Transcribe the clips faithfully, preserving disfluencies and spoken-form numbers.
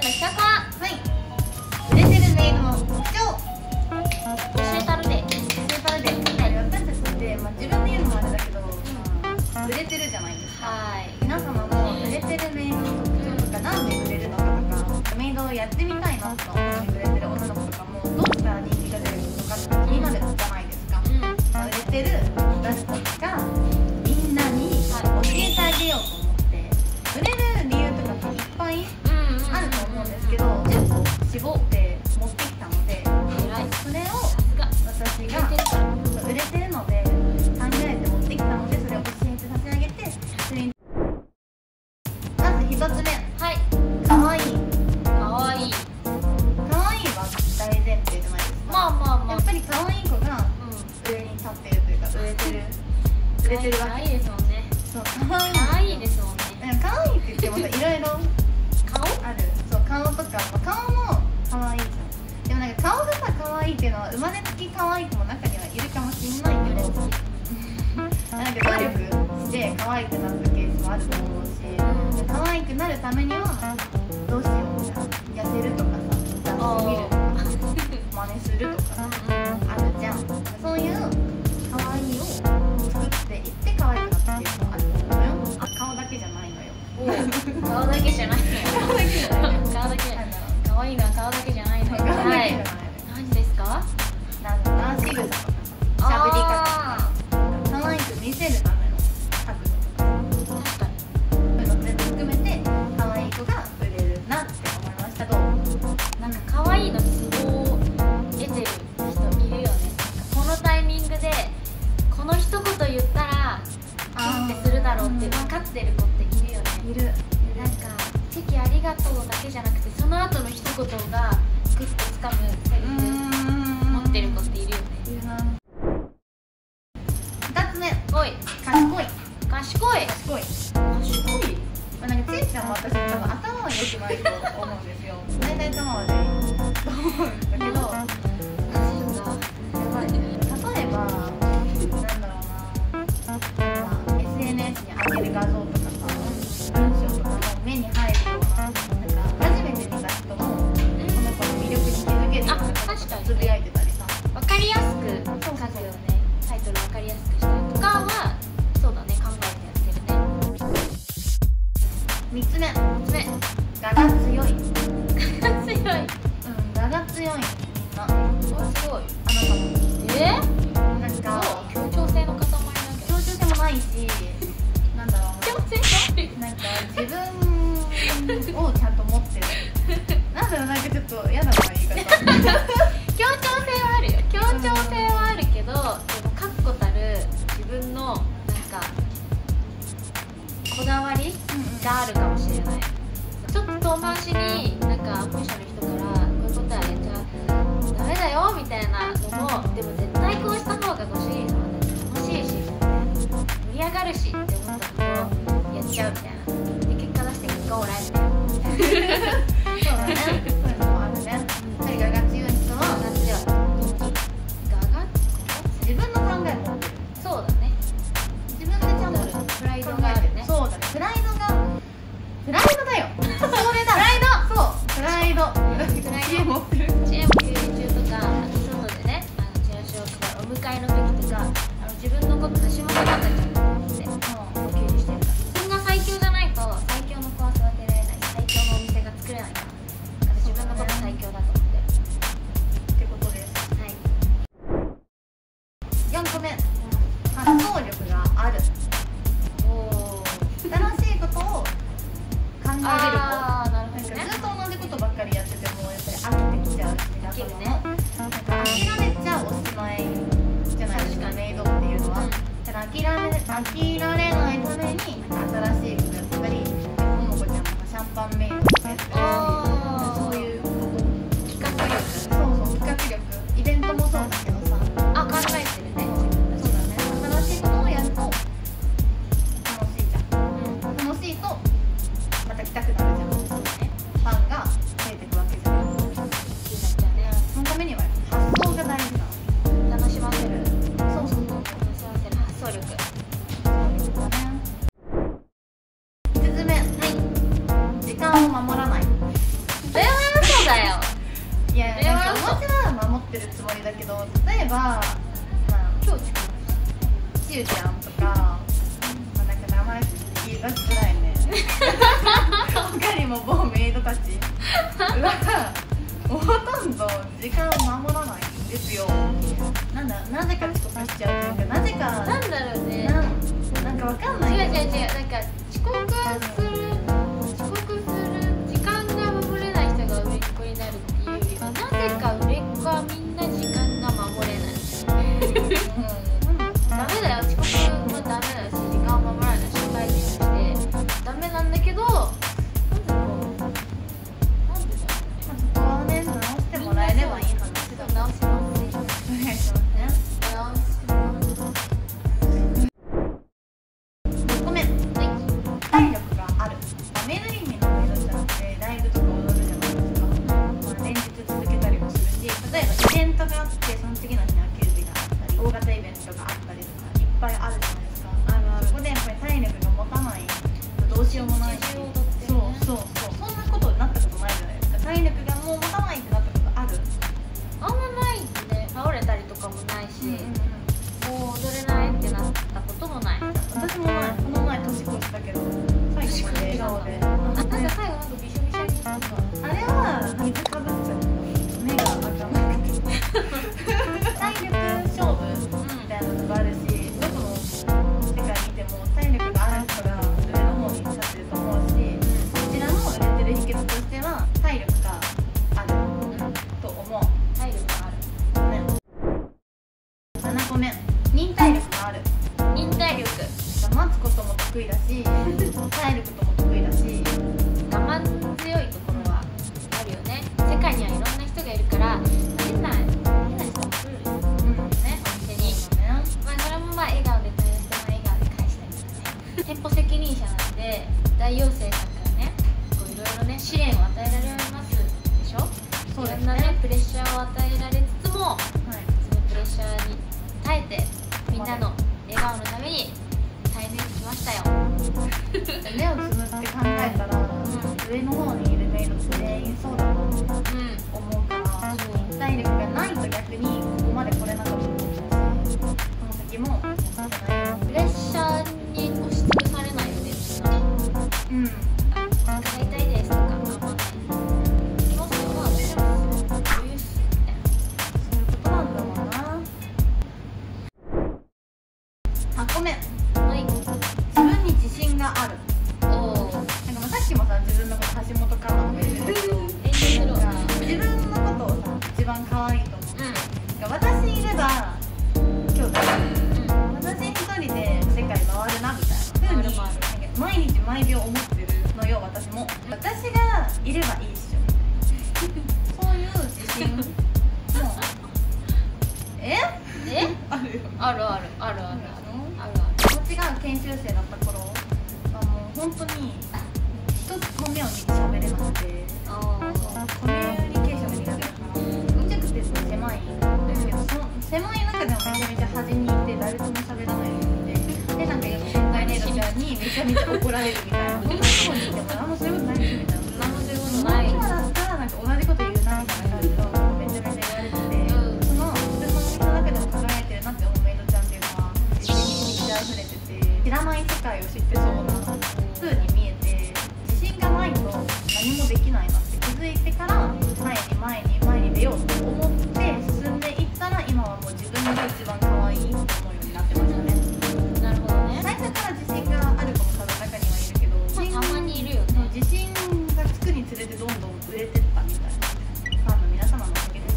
企画は、 はい、売れてるメイドの特徴教えたるで教えたるで、はい、私たちって、まあ、自分で言うのもあれだけど、まあ、売れてるじゃないですか。 はい、 皆様も売れてるメイドの特徴とか、なんで売れるのかとか、メイドをやってみたいなと思ってくれてる女の子とかも、どうしたら人気が出るのかって気になるじゃないですか。 うん、 まあ、売れてる私たちがみんなに教えてあげようと思って、売れる理由とかっていっぱいあると思うんですけど、じゅっこ絞って持ってきたので、それを私が売れてるので考えて持ってきたので、それを教えて差し上げて、それにまずひとつめ、 はい、 かわいい。 かわいいかわいいは大前提じゃないですか。 まあまあまあ、 やっぱりかわいい子が上に立ってるというか、売れてる売れてるわけ。 かわいいですもんね。 そう、かわいい。 かわいいですもんね。 かわいいって言ってもさ、いろいろ顔ある。そう、顔とか、まあ、顔もかわいいじゃん。でもなんか顔がさ、かわいいっていうのは生まれつきかわいい子も中にはいるかもしれないけど、なんか努力して可愛くなったケースもあると思うし、可愛くなるためにはどうしよう、じゃあ痩せるとかさ、ダンス見るとか真似するとかあるじゃん。そういう可愛いを作っていって可愛くなったケースもあると思うよ。あ、顔だけじゃないのよ。 顔だけじゃないのよ。 顔だけじゃないのよ。 顔だけじゃない。可愛いのは顔だけじゃないのよ。 顔だけじゃないのよ。 何ですか？ なんだな、仕草とかさ、喋り方とか、可愛く見せるための角度とか、 確かに。 そういうの全部含めて可愛い子が売れるなって思いました。どう？ なんか可愛いのツボを得てる人いるよね。このタイミングでこの一言言ったらキュンってするだろうって分かってる子っているよね。 いる。 なんか「チェキありがとう」だけじゃなくて、その後の一言がグッとつかむセリフ持ってる子っているよね。 いるな。二つ目、 おい、 賢い。 賢い賢い。 賢い。 まあ、なんかちえちゃんも私も多分頭は良くないと思うんですよ。大体頭はね、と思うんだけど、やばい。例えば、なんだろうな、まあ、エスエヌエス に上げる画像とかさ、文章とかも目に入るような、なんか初めて見た人もこの子の魅力に気づけるようなこととかつぶやいてたりさ、 分かりやすく書くよね。タイトル分かりやすくしたりとかはそうだね、考えてやってるね。 みっつめ、 みっつめ、 我が強い。 強い。 うん、我が強い。みんな。 お、すごい。 あなたも。 え？ なんか協調性の塊だけど。 協調性もないし、なんだろうな。 協調性ない。 なんか自分をちゃんと持ってる。なんだろう、なんかちょっと嫌だな言い方。 協調性はあるよ。協調性はあるけど、でも確固たる自分のなんかこだわりがあるかもしれない。ちょっと遠回しになんか本社の人からこういうことはやっちゃダメだよみたいなのも、でも絶対こうした方がご主人様たち楽しいし、盛り上がるしって思ったことをやっちゃうみたいな。で結果出して結果オーライみたいな。 そうだね。そういうのもあるね。それがが強い人はが強い。人気がが自分の考えも持ってる。 そうだね。 自分でちゃんとプライドがあるね。 そうだね。プライドがプライドだよ。それだ。プライド。そう。プライド。 プライド持ってる。 チーム休憩中とか、あと外でね、あのチラシを配るお迎えの時とか、あの自分のこと橋本環奈ちゃんと思って呼吸にしてるから。自分が最強じゃないと最強の子は育てられない。最強のお店が作れないから。だから自分のこと最強だと思ってる。 ってことです。 はい。 よんこめ、発想力がある。 おー。 新しいことを考えれる子。 あー、なるほどね。 ずっと同じことばっかりやっててもやっぱり飽きてきちゃうし、皆様も、なんか諦めちゃおしまいじゃないですか、メイドっていうのは。だから諦め飽きられないためになんか新しいことやったり、ももこちゃんもシャンパンメイドとかやってるし、そういうこと企画力。 そうそう、企画力、イベントもそうだけどさ、 あ、考えてるね。 そうだね、新しいことをやると楽しいじゃん。楽しいとまた来たくなるじゃん。 そうね。 ファンが増えていくわけじゃん。 気になっちゃうね。 そのためには発想が大事なの。 楽しませる。 そうそうそう。 楽しませる発想力。 そうだね。いつつめ、はい。時間を守らない。 え？ だよ。 いやなんか私は守ってるつもりだけど、例えばまあ今日ちゆちゃんとか、まあ、なんか名前言い出しづらいね他にも某メイドたちはほとんど時間を守らないんですよ。なんだ、なぜか遅刻しちゃうというか、なぜかなんだろうね。 なんなんかわかんない。 違う違う違う、なんか遅刻する遅刻する時間が守れない人が売れっ子になるっていうよりは、なぜか売れっ子はみんな時間が守れないダメだよ、遅刻もダメだし、時間を守らない社会人としてダメなんだけど、なんでこうなんでだろうね。 そこはね、直してもらえればいい話だ。 直します。 お願いしますね。 直しごめん、体力がある。メイドインミのメイドちゃんってライブとか踊るじゃないですか。まあ、連日続けたりもするし、例えばイベントがあってその次の日にアキューズがあったり、大型イベントがあったりとかいっぱいあるじゃないですか。 あるある。 そこでやっぱり体力が持たないとどうしようもないし、そうそうそう、そんなことになったことないじゃないですか。体力がもう持たないってなったことある？ あんまないね。倒れたりとかもないし、 うんうんうん、 もう踊れないってなったこともない。 私もない。この前年越したけど最後まで笑顔で、 なんか最後なんかびしょびしょにしたの。 あれは水かぶっちゃう。目が開かなくて体力勝負みたいなのがあるし、どこの世界見ても体力がある人が上の方に立ってると思うし、こちらの売れてる秘訣としては体力がある、うん、と思う。 体力があるね。ななこめ、忍耐力がある。 忍耐力、 待つことも得意だし耐えることも得意だし、 我慢強いところはあるよね。世界にはいろんな人がいるから、変な変な人も来るよね、お店に。まあそれもまあ笑顔で対応して、まあ笑顔で返したりとかね。店舗責任者なんで大陽生さんからね、こういろいろね試練を与えられますでしょ。 そうですね。 いろんなねプレッシャーを与えられつつも、 はい、 そのプレッシャーに耐えてみんなの笑顔のために耐え抜いてきましたよ目をつむって考えたら、うん、上の方にいるメイドって全員そうだなと思うから、うん、体力がないと逆にここまで来れなかったと思うし、この先もプレッシャーに押しつぶされないよね。 うん、 使いたいですとか、まあまあね、気持ちは私は余裕っすね。 そういうことなんだろうな。はちこめ、 はい。 自分に自信がある。 おお。 なんかまあさっきもさ、自分のこと橋本環奈も言ってたけど、自分のことをさ一番可愛いと思う。うん、私いれば今日だ、うん、私一人で世界回るなみたいな風に毎日毎秒思ってるのよ。私も私がいればいいっしょそういう自信もええあるよ。 あるあるあるあるあるある。 私が研修生だった頃はもう本当に人の目を見て喋れなくて、コミュニケーションが苦手だから、宇宙って狭いんですけど、その狭い中でもめちゃめちゃ端にいて誰とも喋らないようにいて、でなんかよく先輩ネイドちゃんにめちゃめちゃ怒られるみたいな、こんなとこにいても何もそういうことないしみたいな、 何もそういうことない。 今だったらなんか同じこと言うなみたいな感じのめちゃめちゃ言われてて、うん、その自分の耳の中でも輝いてるなって思うメイドちゃんっていうのは自信に満ち溢れてて、知らない世界を知ってそうな風に見えて、自信がないと何もできないなって気づいてから、前に前に前に出ようと思って進んでいったら、今はもう自分が一番可愛いって思うようになってましたね。 なるほどね。 最初から自信がある子も多分中にはいるけど、 まあ、たまにいるよね。 自信がつくにつれてどんどん売れてったみたいなファンの皆様のおかげです。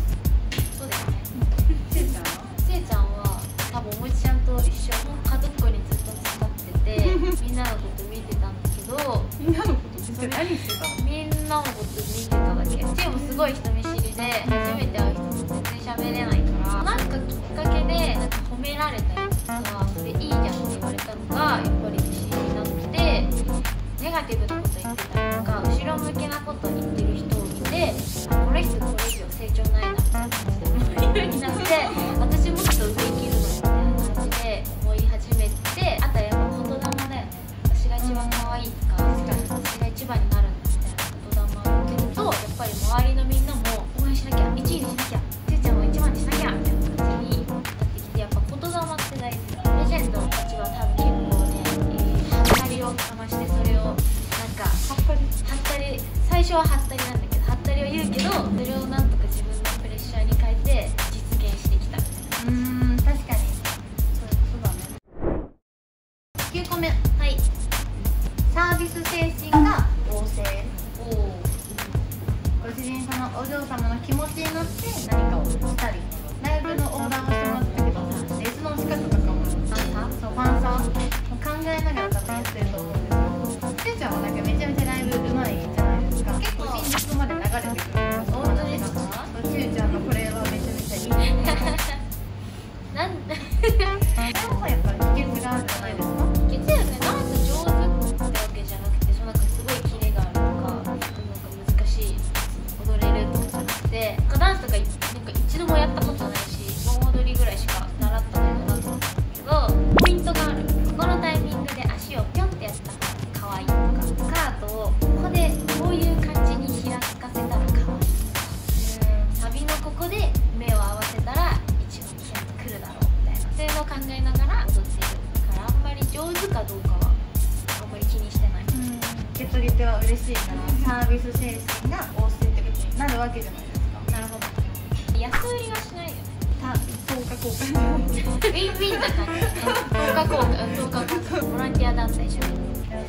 そうですね。 せいちゃんはせいちゃんは多分おもちちゃんと一緒の家族にずっと使っててみんなのこと見てたんだけど、 みんなのこと実は何してたの？ みんなのこと見てただけ。チームすごい人見知りで初めて会う人と全然喋れないから、なんかきっかけでなんか褒められたりとか、それいいじゃんって言われたのがやっぱり自信になって、ネガティブなこと言ってたりとか後ろ向きなこと言ってる人を見て、あ、この人これ以上成長ないなみたいな感じで思えるようになって、私もっと上生きるのみたいな感じで思い始めて、あとはやっぱ言霊だよね。私が一番可愛いとか、私が一番になるみたいな言霊を言ってると、やっぱり周りのみんな初はハッタリなんだけど、ハッタリを言うけど、それをなんとか自分のプレッシャーに変えて実現してきた。 うーん、確かにそうそうだね。きゅうこめ、 はい。 サービス精神が旺盛。 おお。 ご主人様、お嬢様の気持ちになって何かをしたり、ライブのオーダーをしてもらったけどさ、レースの仕方とかもファンサー、そうファンサー考えながら多分やってると思うんですよ。しゅうちゃんはなんかめちゃめちゃライブうまいじゃないですか。結構新宿まで流れてくるんですよ。 本当ですか？ しゅうちゃんのこれはめちゃめちゃいい。 なんででもさ、やっぱり秘訣があるじゃないですか。 月曜ね、ダンス上手ってわけじゃなくて、そのなんかすごいキレがあるとか、なんか難しい踊れるとかじゃなくて、なんかダンスとかなんか一度もやったことないし、盆踊りぐらいしか習ったことなかったんだけど、ポイントがある。このタイミングで足をピョンってやったら可愛いとか、スカートをここでこういう感じに開かせたら可愛いとか、サビのここで目を合わせたら一番キャッ来るだろうみたいな、そういうのを考えながら踊っているから、あんまり上手かどうかはあんまり気にしてない。 受け取り手は嬉しいからサービス精神が旺盛ってことになるわけじゃないですか。 なるほど。安売りはしないよね。 た等価交換じゃないウィンウィンな感じだね。等価交換、等価交換。ボランティア団体じゃん。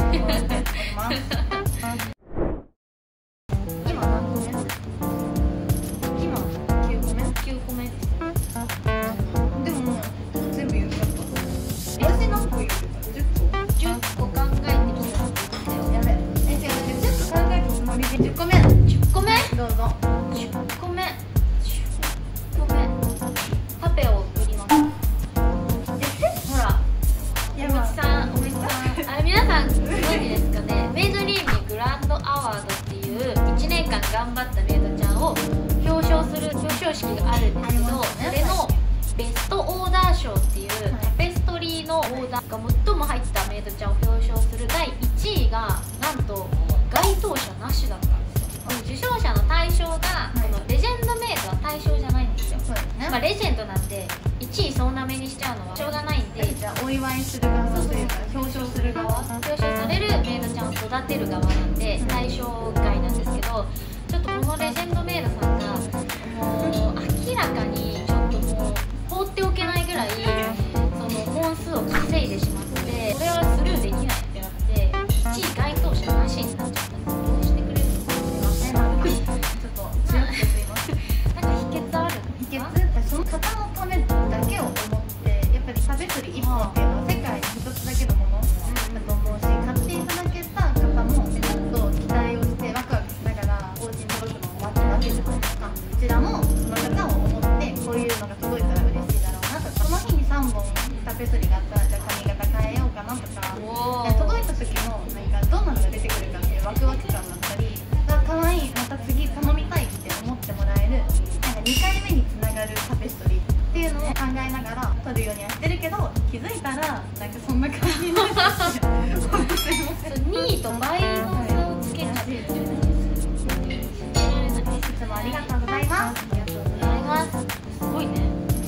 今何個目？今きゅうこめ？ きゅうこめです。 でももう全部言っちゃった。私何個言ってた？じゅっこ？ じゅっこ考えてきたって言ってたよ。 やべ。え、違う違う、じゅっこ考えたつもりでじゅっこめ。 じゅっこめ？ どうぞ。 じゅっこめ。じゅっこめ。パペを売ります。ほら。 やおみつさん、おみつさん、あれ皆さんご存知ですかね。メイドリーミグランドアワードっていういちねんかん頑張ったメイドちゃんを表彰する表彰式があるんですけど、それのベストオーダー賞っていうタペストリーのオーダーが最も入ったメイドちゃんを表彰するだいいちいがなんと該当者なしだったんですよ。受賞者の対象がこのレジェンドメイドは対象じゃないんですよ。 そうですね。 まあレジェンドなんでいちい総なめにしちゃうのはしょうがないんで、 じゃあお祝いする側というか表彰する側。 表彰されるメイドちゃんを育てる側なんで対象外なんですけど、ちょっとこのレジェンドメイドさんがもう明らかにちょっともう放っておけないぐらいその本数を稼いでしまって、これはスルーできないってなっていちい該当者なしになっちゃったんです。どうしてくれるのかすいません。なんかちょっと強くてすいません。なんか秘訣あるんですか？ 秘訣？その方のためだけを思ってやっぱり食べ取りいっぽんっていうのは世界にひとつだけのものだと思うし、買っていただけた方もちょっと期待をしてワクワクしながらお家に届くのを待ってるわけじゃないですか。こちらもその方を思ってこういうのが届いたら嬉しいだろうなとか、その日にさんぼんタペストリーがあったらじゃあ髪型変えようかなとか、届いた時のなんかどんなのが出てくるかっていうワクワク感だったり、あ、かわいい、また次頼みたいって思ってもらえる、なんかにかいめにつながるタペストリーっていうのを考えながら撮るようにやってるけど、気づいたらなんかそんな感じになって本当すいません。 にいと倍の差をつけちゃってるじゃないですか。信じられない。 いつもありがとうございます。 ありがとうございます。すごいね。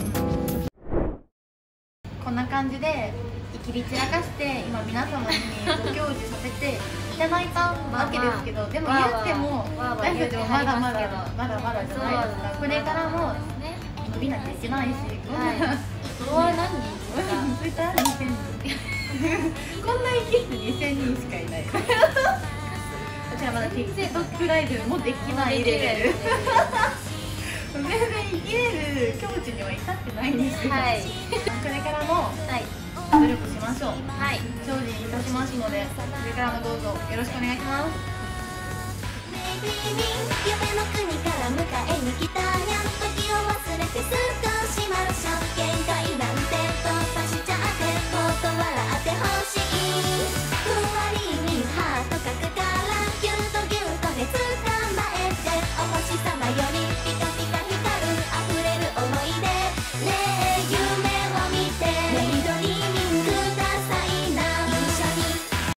こんな感じでいきり散らかして今皆様にご教授させていただいたわけですけど、でも言っても私たちもまだまだまだまだじゃないですか。これからも伸びなきゃいけないし、 フォロワー何人ですか？ にせんにんこんな生きるにせんにんしかいない。こちらまだ TikTok ライブもできないレベル。全然生きれる境地には至ってないんですけど、 はい、 これからもはい努力しましょう。 はい、 精進いたしますので、これからもどうぞよろしくお願いします。 夢の国から迎えに来たにゃん、時を忘れてスッとしましょう。限界なんて突破しちゃってもっと笑ってほしい。